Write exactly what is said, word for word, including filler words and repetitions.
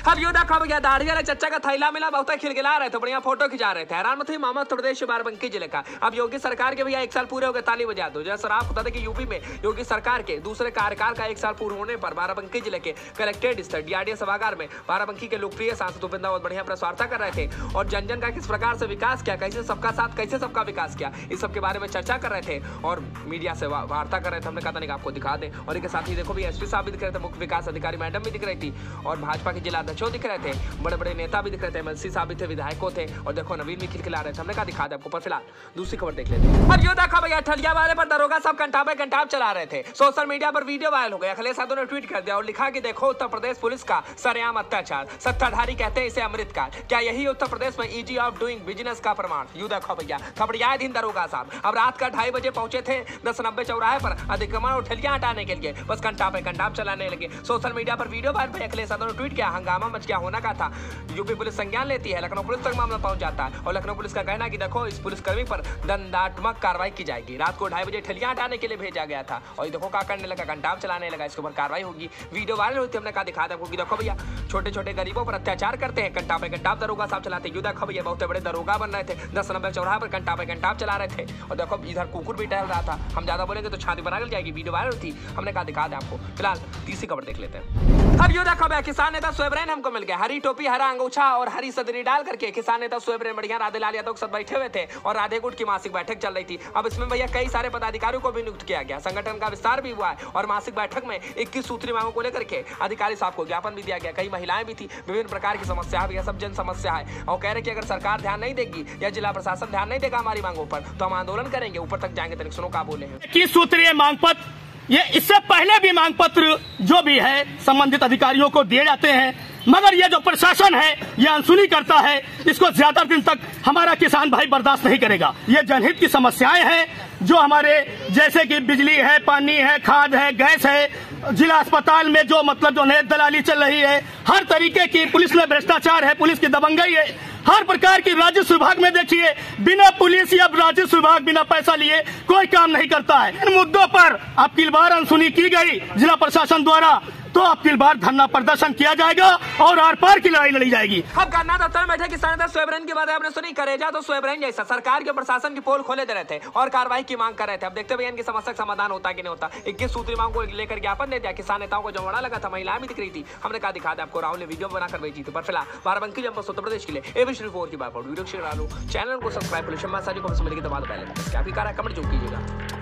अब यू देखो भैया दाढ़ी वाले चच्चा का थैला मिला, बहुत खिलखिला रहे थे, बढ़िया फोटो खिंचा रहे थे। हैरान मत मामा उत्तर प्रदेश बाराबंकी जिले का। अब योगी सरकार के भैया एक साल पूरे हो गए, ताली बजा दो। जैसा आप बता दें कि यूपी में योगी सरकार के दूसरे कार्यकाल का एक साल पूर्ण होने पर बाराबंकी जिले के कलेक्ट्रेट स्थित डीआरडीए सभागार में बाराबंकी के लोकप्रिय सांसद उपेंद्र बहुत बढ़िया प्रेस वार्ता कर रहे थे और जन जन का किस प्रकार से विकास किया, कैसे सबका साथ, कैसे सबका विकास किया, इस सब के बारे में चर्चा कर रहे थे और मीडिया से वार्ता कर रहे थे। हमने कहा था आपको दिखा दें और इनके साथ ही देखो भी एसपी साहब भी दिख रहे थे, मुख्य विकास अधिकारी मैडम भी दिख रही थी और भाजपा के जिला अध्यक्षों दिख रहे थे, बड़े बड़े नेता भी दिख रहे थे, एमएलसी साहब भी थे, विधायकों थे और देखो नवीन भी खिलखिला रहे थे। हमने कहा दिखा दे आपको, पर फिलहाल दूसरी खबर देख लेते हैं। अब यो देखा भैया ठलिया वाले पर दरोगा सब कंटापे कंटाप चला रहे थे। सोशल मीडिया पर वीडियो वायरल हो गया। अखिलेश यादव ने ट्वीट कर दिया और लिखा कि देखो उत्तर प्रदेश पुलिस का सरेआम अत्याचार, सत्ताधारी कहते हैं इसे अमृतकाल, क्या यही उत्तर प्रदेश में इजी ऑफ डूइंग बिजनेस का प्रमाण। यू देखो भैया खबरिया दिन दरोगा साहब अब रात का ढाई बजे पहुंचे थे दस नब्बे चौराहे पर अतिक्रमण और ठलियां हटाने के लिए, बस कंटापे कंटाप चलाने लगे। सोशल मीडिया पर वीडियो वायरल पे अखिलेश यादव ने ट्वीट किया, हंगामा मच गया, होना का था। यूपी पुलिस संज्ञान लेती है, लखनऊ पुलिस तक मामला पहुंच जाता है और लखनऊ पुलिस का कहना है कि देखो इस पुलिसकर्मी पर दंडात्मक कार्रवाई की जाएगी। रात को ढाई बजे ठलियां हटाने के लिए भेजा गया था और देखो क्या करने लगा, कंटाप चलाने लगा, इसके ऊपर कार्रवाई होगी। वीडियो वायरल हुई थी, हमने कहा दिखा आपको कि देखो भैया छोटे छोटे गरीबों पर अत्याचार करते हैं, कंटापे कंटाप दरोगा साहब चलाते हैं। देखो भैया बहुत बड़े दरोगा बन रहे थे, दस नंबर चौराहे पर कंटापे कंटाप चला रहे थे और देखो इधर कुकुर भी टहल रहा था। हम ज्यादा बोलेंगे तो छाती पर आगल जाएगी, वीडियो वायरल थी, हमने कहा दिखा दे आपको। फिलहाल तीसरी खबर देख लेते हैं। अब यू देखो भैया किसान नेता सोबरेन हमको मिल गया, हरी टोपी, हरा अंगूछा और हरी सदरी डाल करके किसान नेता सोबरेन बढ़िया राधे लाल यादव के साथ बैठे हुए थे और राधे गुट की मासिक बैठक चल रही थी। अब इसमें भैया कई सारे पदाधिकारियों को भी नियुक्त किया गया, संगठन का विस्तार भी हुआ है और मासिक बैठक में इक्कीस सूत्री मांगों को लेकर के अधिकारी साहब को ज्ञापन भी दिया गया। कई महिलाएं भी थी, विभिन्न प्रकार की समस्या भी, सब जन समस्या है और कह रहे कि अगर सरकार ध्यान नहीं देगी या जिला प्रशासन ध्यान नहीं देगा हमारी मांगों पर तो हम आंदोलन करेंगे, ऊपर तक जाएंगे। तनिक सुनो क्या बोले हैं। इक्कीस सूत्रीय मांग पत्र, ये इससे पहले भी मांग पत्र जो भी है संबंधित अधिकारियों को दिए जाते हैं, मगर ये जो प्रशासन है ये अनसुनी करता है, इसको ज्यादा दिन तक हमारा किसान भाई बर्दाश्त नहीं करेगा। ये जनहित की समस्याएं हैं जो हमारे जैसे कि बिजली है, पानी है, खाद है, गैस है, जिला अस्पताल में जो मतलब जो है दलाली चल रही है, हर तरीके की पुलिस में भ्रष्टाचार है, पुलिस की दबंगई है, हर प्रकार की राजस्व विभाग में देखिए बिना पुलिस या राजस्व विभाग बिना पैसा लिए कोई काम नहीं करता है। इन मुद्दों पर अब की बार अनसुनी की गई जिला प्रशासन द्वारा, तो अब की बार धरना प्रदर्शन किया जाएगा और आर पार की लड़ाई लड़ी जाएगी। अब गन्ना दफ्तर में बैठे किसान नेता सोबरेन की बात आपने सुनी, करेजा तो सोबरेन जैसा सरकार के प्रशासन की पोल खोले दे रहे थे और कार्रवाई की मांग कर रहे थे। अब देखते भैया इनकी समस्या का समाधान होता कि नहीं होता। इक्कीस सूत्री मांग को लेकर ज्ञापन दे दिया, किसान नेताओं को जमवाड़ा लगा था, महिलाएं भी दिख रही थी, हमने कहा दिखा दे आपको। राहुल ने वीडियो बनाकर भेजी थी। पर फिलहाल बाराबंकी जब उत्तर प्रदेश के लिए एबी श्री फोर की बात वीडियो शेयर डालो, चैनल को सब्सक्राइब करो, शम्मा साजी को मिलेगी दबा दो पहले क्या भी करा कमेंट जो कीजिएगा।